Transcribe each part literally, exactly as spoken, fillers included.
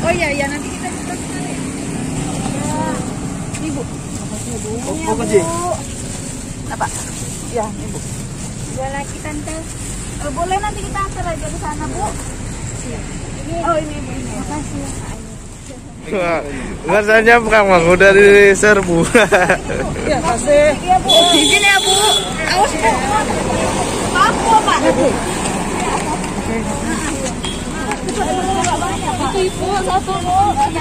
Oh iya iya nanti kita buka sekali. Ya. Ibu. Makasih Bu. Oh, makasih. Apa? Ya, Ibu. Dua lagi tante. Oh, boleh nanti kita antar aja ke sana, Bu. Iya. Oh, ini Ibu. Ini. Makasih. Wah, rasanya bukan dari serbu. Ya, kasih. Iya, Bu. Izin ya, Bu. Awas, Bu. Apa, Pak? Itu Ibu satu, Bu.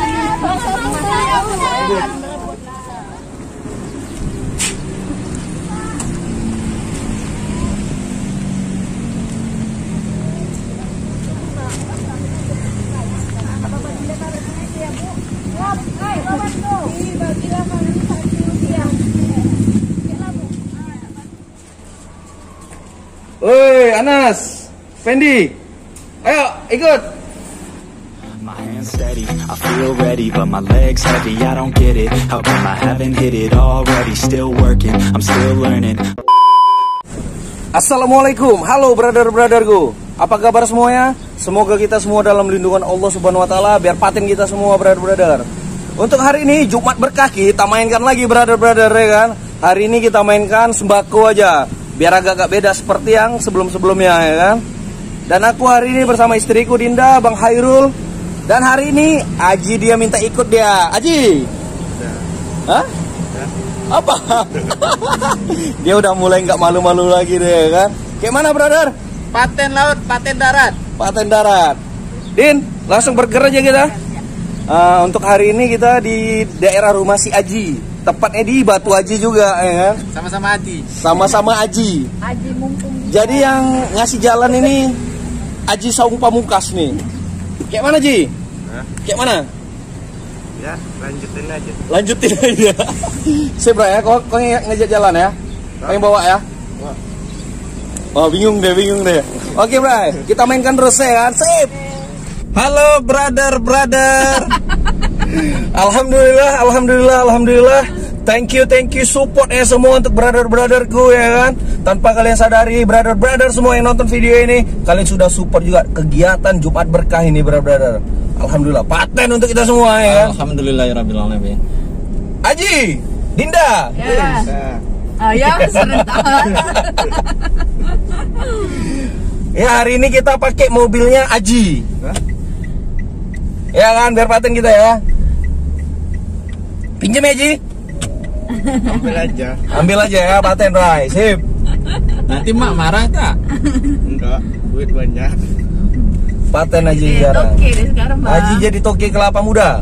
Woi, Anas, Fendi, ayo ikut. My hands steady, I feel ready, but my legs heavy. I don't get it. How come I haven't hit it already? Still working, I'm still learning. Assalamualaikum, halo brother-brotherku. Apa kabar semuanya? Semoga kita semua dalam lindungan Allah Subhanahu Wa Taala. Biar paten kita semua brother-brother. Untuk hari ini Jumat berkah kita mainkan lagi brother-brother ya kan. Hari ini kita mainkan sembako aja. Biar agak-agak beda seperti yang sebelum-sebelumnya ya kan. Dan aku hari ini bersama istriku Dinda, Bang Hairul. Dan hari ini Aji dia minta ikut dia. Aji. Hah? Apa? Dia udah mulai nggak malu-malu lagi deh kan. Kayak mana brother? Paten laut, paten darat. Paten darat. Din, langsung bergerak aja kita. Uh, untuk hari ini kita di daerah rumah si Aji. Tepatnya di Batu Aji juga ya kan. Sama-sama Aji. Sama-sama Aji. Aji mumpung. Jadi yang ngasih jalan ini Aji Saung Pamungkas nih. Kayak mana Ji? Hah? Kayak mana? Ya, lanjutin aja. Lanjutin aja. Sip bro ya, kau, kau ngejak jalan ya? Kau yang bawa ya? Oh bingung deh, bingung deh. Oke bro, kita mainkan terus ya kan? Sip. Halo brother, brother. Alhamdulillah, alhamdulillah, alhamdulillah. Thank you, thank you support ya semua untuk brother-brotherku ya kan. Tanpa kalian sadari, brother-brother semua yang nonton video ini, kalian sudah support juga kegiatan Jumat Berkah ini brother-brother. Alhamdulillah, paten untuk kita semua ya kan. Alhamdulillahirabbil alamin. Aji, Dinda. Ya. Ah ya, serentak. Ya hari ini kita pakai mobilnya Aji. Hah? Ya kan, biar paten kita ya. Pinjam ya Ji. Ambil aja. Ambil aja ya paten Rai. Sip. Nanti mak marah tak? Enggak, duit banyak. Paten Aji Ya, sekarang. toke deh sekarang, Bang. Aji jadi toke kelapa muda.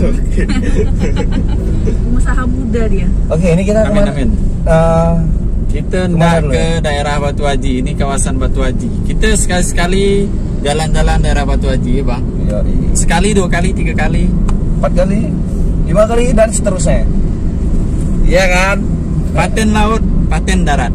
Pengusaha muda dia. Oke, ini kita Amin, kemana? amin. Uh, Kita Kemana hendak dulu ke ya? daerah Batu Haji. Ini kawasan Batu Haji. Kita sekali-sekali jalan-jalan daerah Batu Haji ya bang. iya, iya. Sekali, dua kali, tiga kali. Empat kali, lima kali dan seterusnya. Iya kan? Paten laut, paten darat.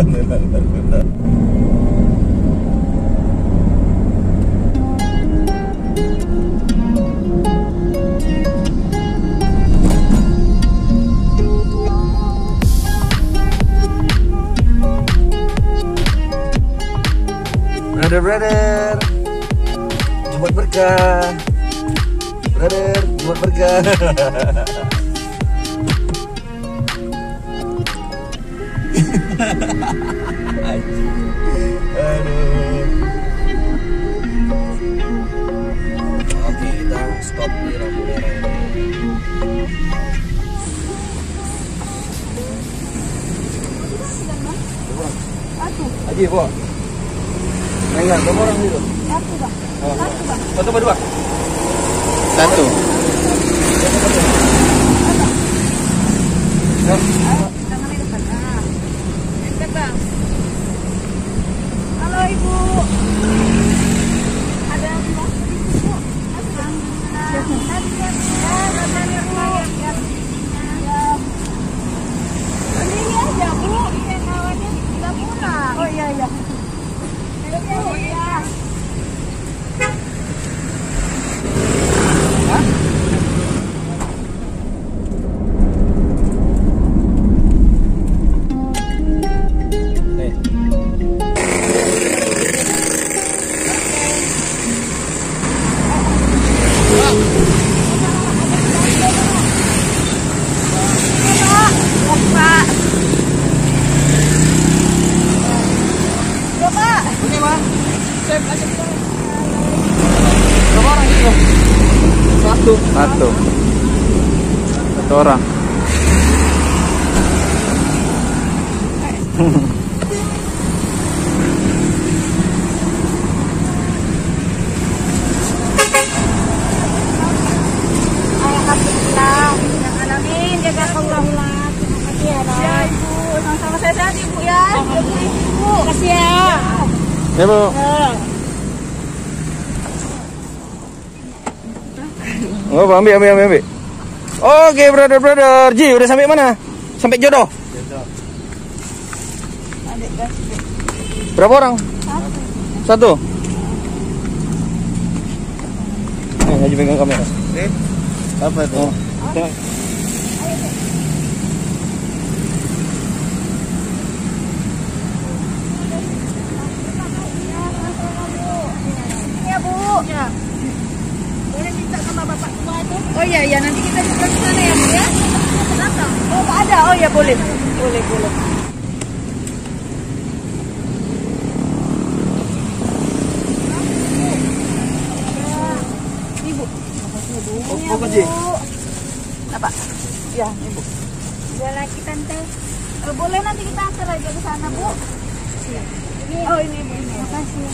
Brother, brother, Jumat Berkah. Brother, Jumat Berkah. Aduh. Oke, kita stop di lampu merah ini. Aji, Bu. Enggak, berapa orang itu? Satu, Bang. Satu, Bang. Satu apa dua? Satu. Tangannya dekat. Nah. Dekat, Bang. Halo, Ibu. Ada apa? Bu. Alhamdulillah. Ya, rasanya, Bu. Ya. Ini aja, Bu. Ini kawannya sudah pulang. Oh, iya, iya. Oh, iya. Hah? Nih. Satu. Satu. Satu orang. Alhamdulillah. Amin. Jaga Allah. Terima kasih ya, ya Ibu. Sama-sama sehat Ibu ya. Ibu. Kasih ya. Ya Bu. Oh, ambil, ambil, ambil, ambil. Oke, brother, brother. Ji, udah sampai mana? Sampai jodoh. Berapa orang? Satu. Satu. Nih, Haji pegang kamera. Eh, apa itu? Oh, tengok. Ya Bu. Ya. Boleh minta sama bapak tua itu? Oh iya iya nanti kita juga ke sana ya Bu ya. Kenapa? Oh nggak ada. Oh ya boleh. Boleh boleh. Ibu. Oh, oh, Ji. Apa? Ya Ibu. Ya lagi tante. Oh, boleh nanti kita antar aja ke sana Bu. Ini. Oh ini Bu. Ini. Makasih.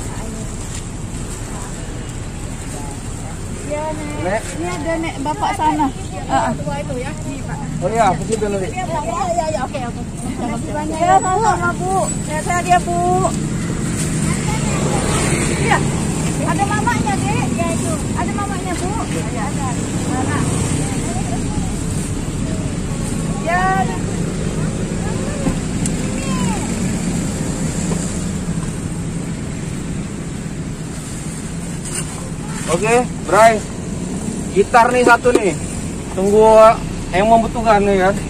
Ya, Nek. Nek. Ini ada Nek bapak sana. Heeh. Tua itu ya. Ini, Pak. Oh iya, aku sih dulu. Ya, ya, ya, oke, oke. Terima kasih banyak ya, sama Bu. Sehat-sehat ya, Bu. Iya. Ada mamanya, Dek. Ya, itu. Ada mamanya, Bu. Ya, ada. Mana? Ya, ada. Oke, Bray. Gitar nih satu nih. Tunggu yang membutuhkan nih kan.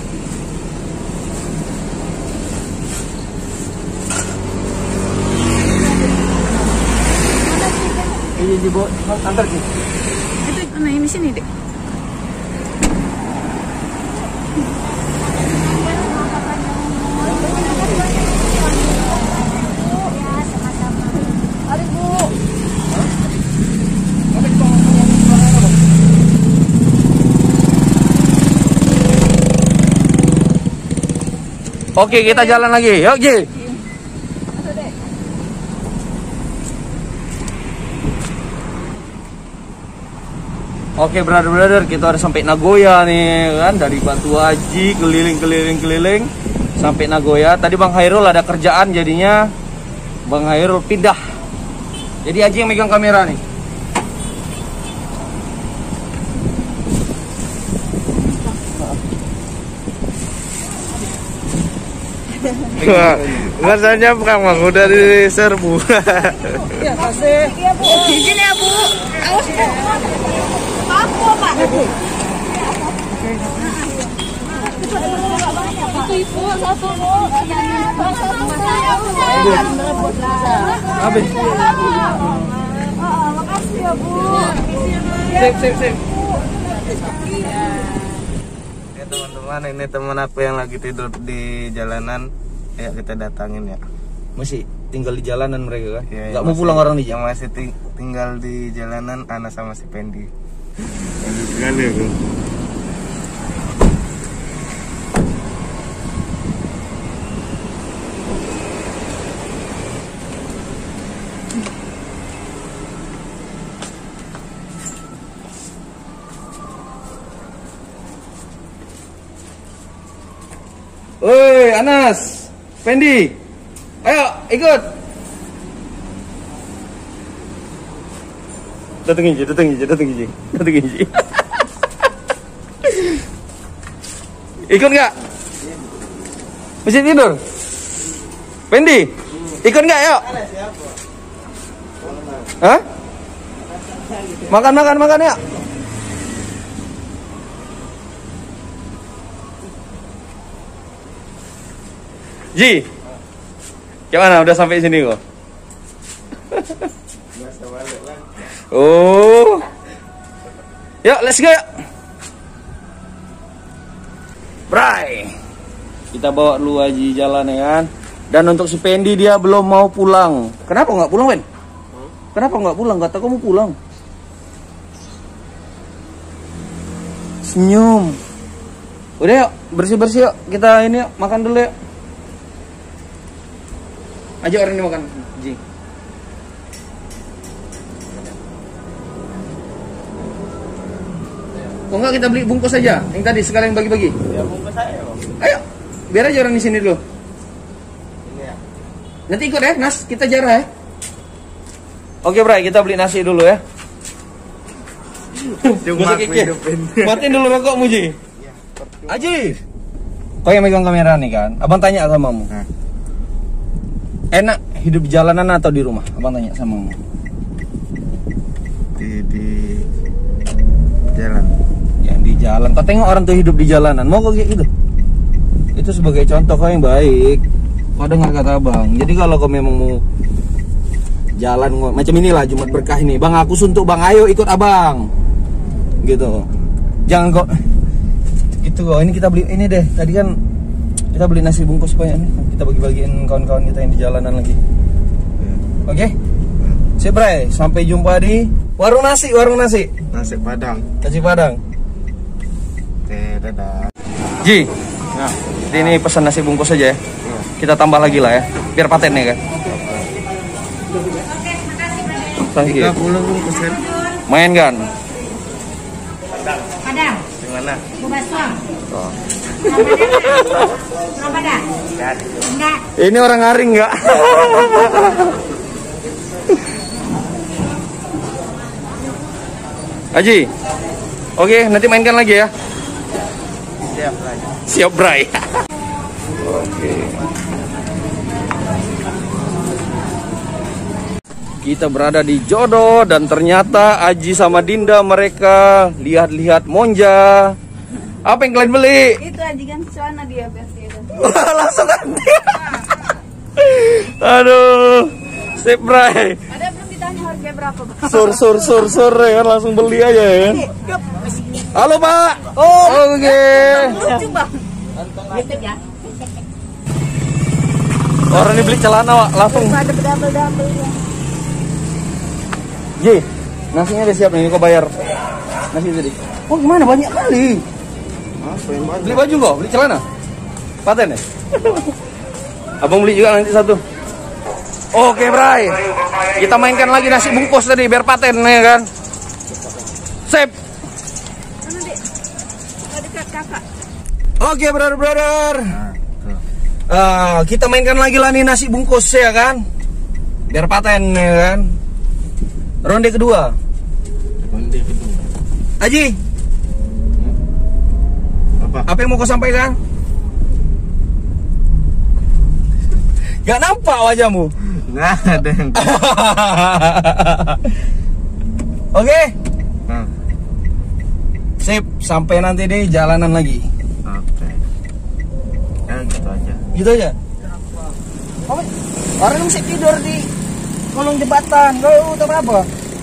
Ini dibawa antar sih. Itu mana ini sini, Dek. Mari, Bu. Oke, kita jalan lagi. Yuk, Ji. Oke, brother-brother, kita udah sampai Nagoya nih kan, dari Batu Haji keliling-keliling-keliling sampai Nagoya. Tadi Bang Hairul ada kerjaan, jadinya Bang Hairul pindah. Jadi Haji yang megang kamera nih. Rasanya Kang Mang udah diserbu. Ya, kasih. Iya, Bu. Izin ya, Bu. Awas, Bu. Maaf, Bu, Pak. Itu Ibu, satu, Bu. Habis. Makasih ya, Bu. Sip, sip, sip. Ya teman-teman, ini teman aku yang lagi tidur di jalanan. Ya kita datangin ya. Masih tinggal di jalanan mereka kan? Ya, Nggak mau pulang orang nih, yang masih ting tinggal di jalanan, Ana sama si Pendi. Pendi sekali aku. Woi, Anas, Pendi, ayo ikut. Datengin Ji, datengin Ji, datengin Ji, datengin Ji. Ikut nggak? Masih tidur? Pendi, ikut nggak? Yuk. Hah? Makan, makan, makan ya. Ji, gimana? Udah sampai sini kok? Oh, yuk, let's go. Bray, kita bawa lu Haji jalan ya kan. Dan untuk si Pendi dia belum mau pulang. Kenapa nggak pulang, Ben? Kenapa nggak pulang? Kata kamu pulang. Senyum. Udah yuk, bersih-bersih yuk. Kita ini yuk, makan dulu yuk. Ayo orang ini makan, Ji. Kok enggak kita beli bungkus aja? Yang tadi sekalian bagi-bagi. Ya bungkus aja. Ayo, biar aja orang di sini dulu. Ini ya. Nanti ikut ya, Nas, kita jarah ya. Oke, Bray, kita beli nasi dulu ya. Cuma Gak usah kikir. hidupin. Matiin dulu rokokmu, Ji. Aji. Kau yang megang kamera nih kan? Abang tanya sama kamu. Nah. Enak hidup di jalanan atau di rumah? Abang tanya sama kamu. Di di jalan. Yang di jalan. Kau tengok orang tuh hidup di jalanan. Mau kau kayak gitu? Itu sebagai contoh kau yang baik. Kau dengar kata abang. Jadi kalau kau memang mau jalan macam inilah Jumat berkah ini, bang aku suntuk bang, ayo ikut abang, gitu. Jangan kok gitu kok. Ini kita beli ini deh. Tadi kan kita beli nasi bungkus banyak nih. Kita bagi-bagiin kawan-kawan kita yang di jalanan lagi. Oke? Okay? Si Bray, sampai jumpa di warung nasi, warung nasi. Nasi Padang. Nasi Padang. Oke, dadah. Ji. Nah, Jadi ini pesan nasi bungkus aja ya. iya. Kita tambah lagi lah ya. Biar patennya kan. Thank you. tiga puluh bungkus kan? Main kan? Padang, Di mana? Bubasong. Oh. Belum ada? Enggak. Ini orang ngaring nggak? Haji, oke nanti mainkan lagi ya. Siap lagi. Siap Bray. Oke. Kita berada di Jodoh dan ternyata Aji sama Dinda mereka lihat-lihat monja. Apa yang kalian beli? Itu aja kan celana dia versi itu. Wah, langsung ganti. Aduh, sip Bray. Ada belum ditanya harga berapa, Bang? Sur sur sur sur ya kan langsung beli aja ya. Halo Pak. Oh, oke. Lucu, Bang. YouTube ya. Orang ini beli celana Pak, langsung. Ada double-double ya. Ji, nasinya udah siap nih, kau bayar. Nasi tadi. Oh gimana banyak kali. Apa yang banyak? Beli baju kok, beli celana. Paten ya? Abang beli juga nanti satu. Oke Bray, kita mainkan lagi nasi bungkus tadi biar paten ya kan. Sip. Mana, Dek? Ada dekat kakak. Oke brother-brother. Nah, tuh. Ah, kita mainkan lagi lah nih nasi bungkus ya kan. Biar paten ya kan. Ronde kedua. Ronde kedua. Aji, Apa? apa yang mau kau sampaikan? Gak nampak wajahmu. Nggak ada yang. Oke, Nah, sip. Sampai nanti deh jalanan lagi. oke. Ya gitu aja. Gitu aja. Oh, orang masih tidur di kolong jembatan. Kau tahu apa?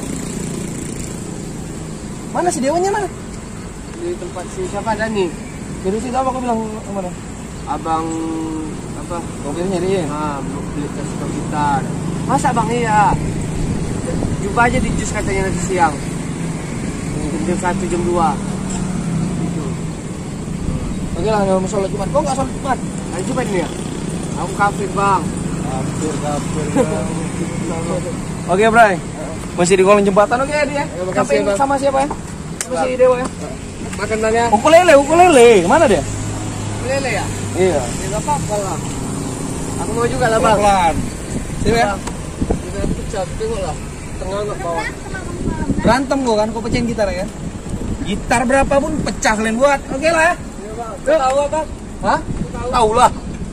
Mana si Dewanya mana? Di tempat si siapa Dani? Jadi sih apa kau bilang mana? Abang apa? Mobilnya dia. Ah, beli tes gitar. Masa bang iya? Jumpa aja di jus katanya nanti siang. Jam satu jam dua. Gitu. Oke lah, nggak mau sholat Jumat. Kok nggak sholat Jumat? Ayo coba ini ya. Aku kafir bang. Kafir, kafir. Oke, Bray. Masih di kolong jembatan. Oke, dia. Terima kasih, Sampai Bang. sama siapa ya? Sama si Dewa ya. Makan banyak. Ukulele, ukulele. Mana dia? Lele ya? Iya. Ya nggak apa-apa lah. Aku mau juga lah bang. Pelan. Sini ya. Kita pecah, tengok lah. Tengah nggak bawah. Berantem gua kan, kau pecahin gitar ya. Gitar berapa pun pecah kalian buat. Oke lah. Iya bang. Tahu apa? Hah? Tahu lah.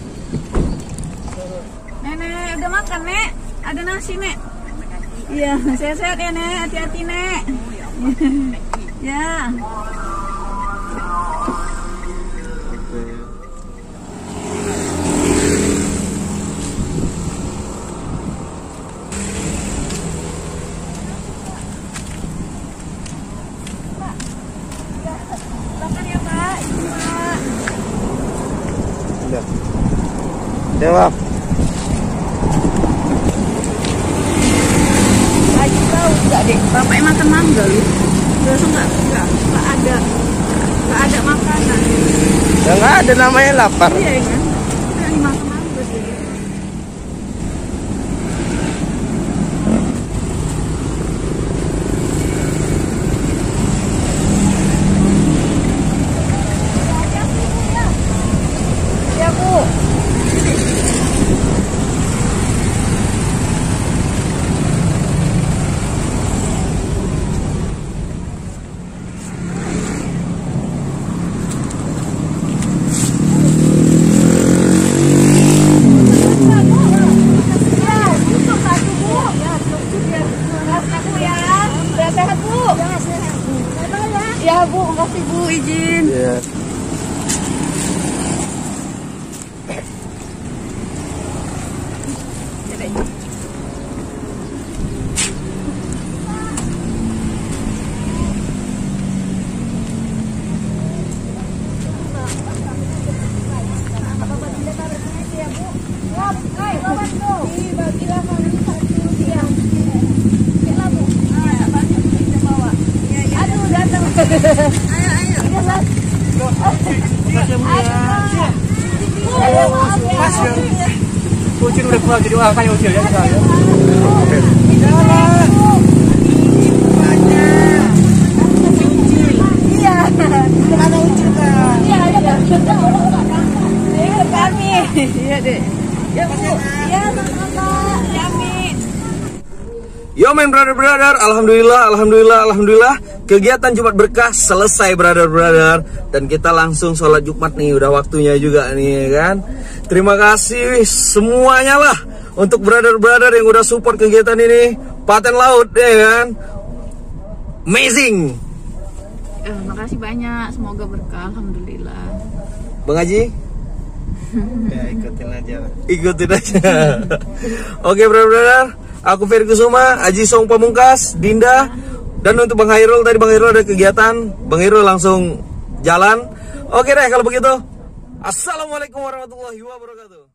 Nenek, udah makan, Nek? Ada nasi, Nek? Iya, sehat-sehat ya, Nek. Hati-hati, Nek. Ya. Makan ya, Pak. Ini, Pak. Udah. Dewa. Aji tahu enggak, Dek? Bapak makan mangga lu. Biasa enggak enggak enggak ada. Ada namanya lapar. Iya kan? Nah, dimakan terus gitu. Ya, Bu. Ya Bu, makasih Bu, izin. Iya. Ucil udah keluar jadi orang kaya Ucil ya. Iya. Ada Ucil kan? Iya, ada. Iya, kami. Iya, Dek. Ya, Bu. Ya, Kakak. Yami. Yo men brother brother, alhamdulillah, alhamdulillah, alhamdulillah. Kegiatan Jumat Berkah selesai brother brother, dan kita langsung sholat Jumat nih, udah waktunya juga nih kan. Terima kasih semuanya lah untuk brother brother yang udah support kegiatan ini. Paten Laut ya kan, amazing. Eh, makasih banyak, semoga berkah, alhamdulillah. Bang Haji, Ya ikutin aja. ikutin aja. Oke brother brother, aku Ferry Kusuma, Haji Song Pamungkas, Dinda. Dan untuk Bang Hairul, tadi Bang Hairul ada kegiatan, Bang Hairul langsung jalan. Oke deh kalau begitu. Assalamualaikum warahmatullahi wabarakatuh.